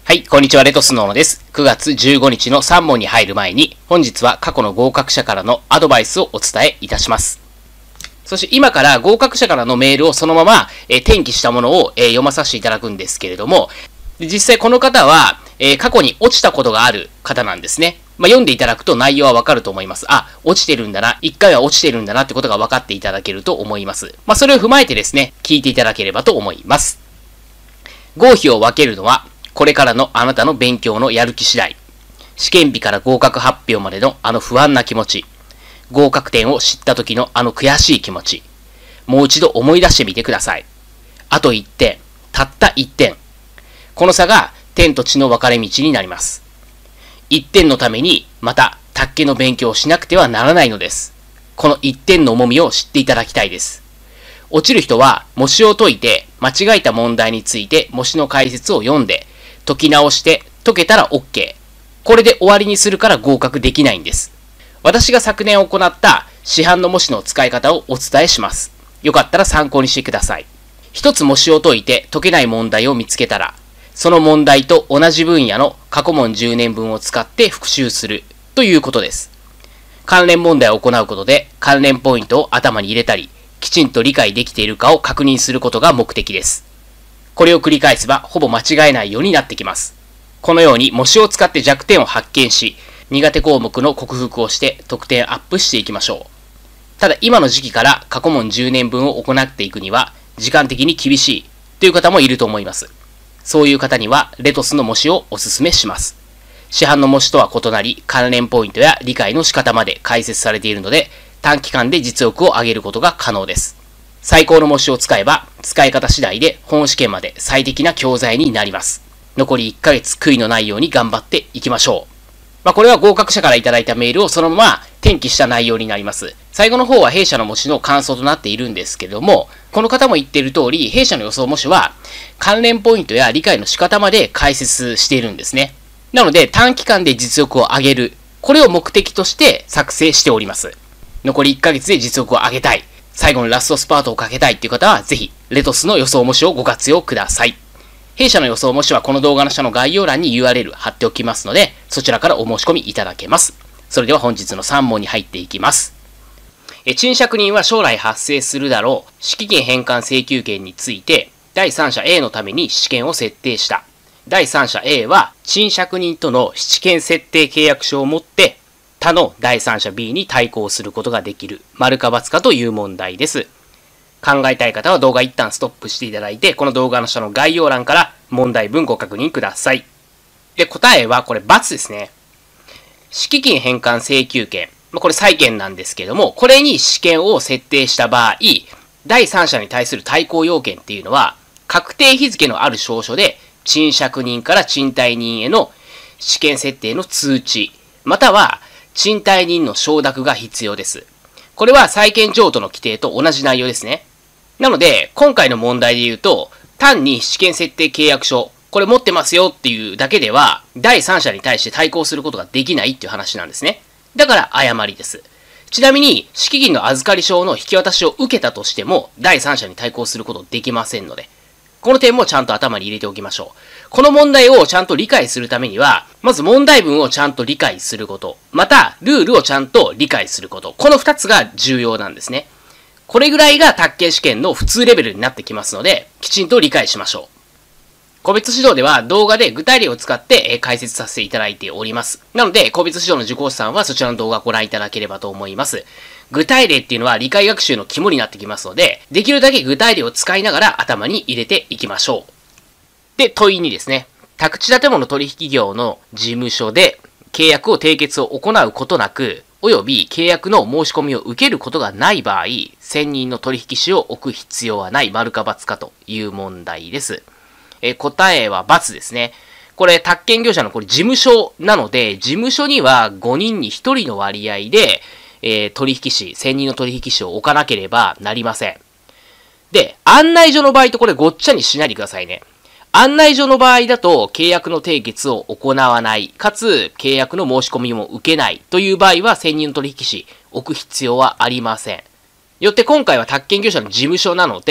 はい、こんにちは、レトスノーノです。9月15日の3問に入る前に、本日は過去の合格者からのアドバイスをお伝えいたします。そして今から合格者からのメールをそのまま転記したものを読まさせていただくんですけれども、実際この方は過去に落ちたことがある方なんですね。読んでいただくと内容はわかると思います。落ちてるんだな、1回は落ちてるんだなってことが分かっていただけると思います。それを踏まえてですね、聞いていただければと思います。合否を分けるのは、これからのあなたの勉強のやる気次第。試験日から合格発表までの不安な気持ち。合格点を知った時の悔しい気持ち。もう一度思い出してみてください。あと1点。たった1点。この差が天と地の分かれ道になります。1点のためにまた卓球の勉強をしなくてはならないのです。この1点の重みを知っていただきたいです。落ちる人は模試を解いて間違えた問題について模試の解説を読んで解き直して解けたら OK。これで終わりにするから合格できないんです。私が昨年行った市販の模試の使い方をお伝えします。よかったら参考にしてください。一つ模試を解いて解けない問題を見つけたら、その問題と同じ分野の過去問10年分を使って復習するということです。関連問題を行うことで関連ポイントを頭に入れたり、きちんと理解できているかを確認することが目的です。これを繰り返せばほぼ間違えないようになってきます。このように模試を使って弱点を発見し、苦手項目の克服をして得点アップしていきましょう。ただ今の時期から過去問10年分を行っていくには時間的に厳しいという方もいると思います。そういう方にはレトスの模試をお勧めします。市販の模試とは異なり関連ポイントや理解の仕方まで解説されているので短期間で実力を上げることが可能です。最高の模試を使えば使い方次第で本試験まで最適な教材になります。残り1ヶ月悔いのないように頑張っていきましょう。これは合格者からいただいたメールをそのまま転記した内容になります。最後の方は弊社の模試の感想となっているんですけれども、この方も言っている通り、弊社の予想模試は関連ポイントや理解の仕方まで解説しているんですね。なので短期間で実力を上げる、これを目的として作成しております。残り1ヶ月で実力を上げたい、最後のラストスパートをかけたいっていう方は、ぜひレトスの予想模試をご活用ください。弊社の予想模試はこの動画の下の概要欄に URL 貼っておきますので、そちらからお申し込みいただけます。それでは本日の3問に入っていきます。賃借人は将来発生するだろう敷金返還請求権について、第三者 A のために試験を設定した。第三者 A は賃借人との試験設定契約書を持って他の第三者 B に対抗することができる。丸か×かという問題です。考えたい方は動画一旦ストップしていただいて、この動画の下の概要欄から問題文ご確認ください。で、答えはこれ×ですね。敷金返還請求権。これ債権なんですけども、これに試験を設定した場合、第三者に対する対抗要件っていうのは、確定日付のある証書で、賃借人から賃貸人への試験設定の通知、または賃貸人の承諾が必要です。これは債権譲渡の規定と同じ内容ですね。なので、今回の問題で言うと、単に試験設定契約書、これ持ってますよっていうだけでは、第三者に対して対抗することができないっていう話なんですね。だから誤りです。ちなみに、敷金の預かり証の引き渡しを受けたとしても、第三者に対抗することできませんので、この点もちゃんと頭に入れておきましょう。この問題をちゃんと理解するためには、まず問題文をちゃんと理解すること、また、ルールをちゃんと理解すること、この2つが重要なんですね。これぐらいが宅建試験の普通レベルになってきますので、きちんと理解しましょう。個別指導では動画で具体例を使って解説させていただいております。なので、個別指導の受講者さんはそちらの動画をご覧いただければと思います。具体例っていうのは理解学習の肝になってきますので、できるだけ具体例を使いながら頭に入れていきましょう。で、問い2ですね。宅地建物取引業の事務所で契約を締結を行うことなく、および契約の申し込みを受けることがない場合、専任の取引士を置く必要はない丸か×かという問題です。答えは×ですね。これ、宅建業者のこれ事務所なので、事務所には5人に1人の割合で、取引士、専任の取引士を置かなければなりません。で、案内所の場合とこれごっちゃにしないでくださいね。案内所の場合だと契約の締結を行わない、かつ契約の申し込みも受けないという場合は専任の取引士置く必要はありません。よって今回は宅建業者の事務所なので、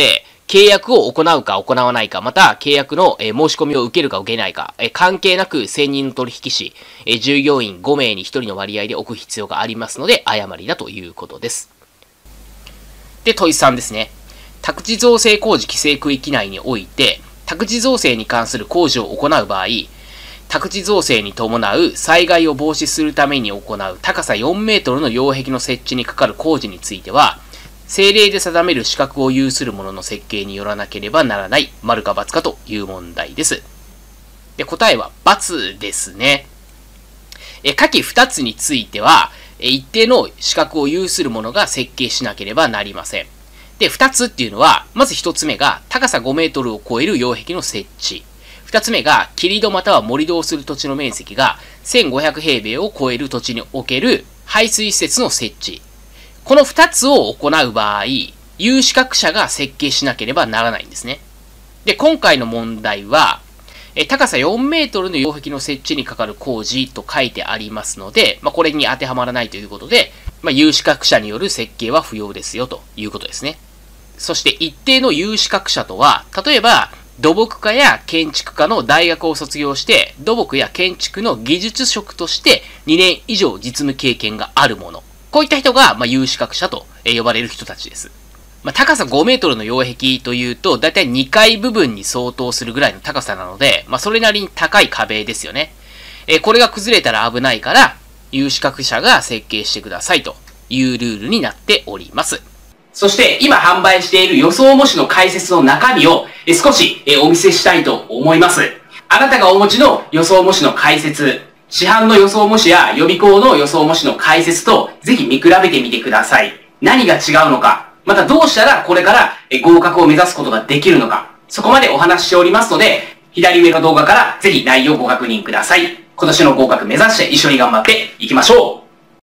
契約を行うか行わないか、また契約の申し込みを受けるか受けないか、関係なく専任の取引士、従業員5名に1人の割合で置く必要がありますので、誤りだということです。で、問い3ですね。宅地造成工事規制区域内において、宅地造成に関する工事を行う場合、宅地造成に伴う災害を防止するために行う高さ4メートルの擁壁の設置にかかる工事については、政令で定める資格を有する者の設計によらなければならない、丸か×かという問題です。で、答えは×ですね。下記2つについては、一定の資格を有する者が設計しなければなりません。で、2つっていうのは、まず1つ目が高さ5メートルを超える擁壁の設置。2つ目が、切り戸または盛り土をする土地の面積が1500平米を超える土地における排水施設の設置。この2つを行う場合、有資格者が設計しなければならないんですね。で、今回の問題は、高さ4メートルの擁壁の設置にかかる工事と書いてありますので、これに当てはまらないということで、有資格者による設計は不要ですよということですね。そして一定の有資格者とは、例えば、土木科や建築科の大学を卒業して、土木や建築の技術職として2年以上実務経験があるもの。こういった人が、有資格者と呼ばれる人たちです。高さ5メートルの擁壁というと、だいたい2階部分に相当するぐらいの高さなので、それなりに高い壁ですよね。これが崩れたら危ないから、有資格者が設計してくださいというルールになっております。そして今販売している予想模試の解説の中身を少しお見せしたいと思います。あなたがお持ちの予想模試の解説、市販の予想模試や予備校の予想模試の解説とぜひ見比べてみてください。何が違うのか、またどうしたらこれから合格を目指すことができるのか、そこまでお話ししておりますので、左上の動画からぜひ内容をご確認ください。今年の合格目指して一緒に頑張っていきましょう。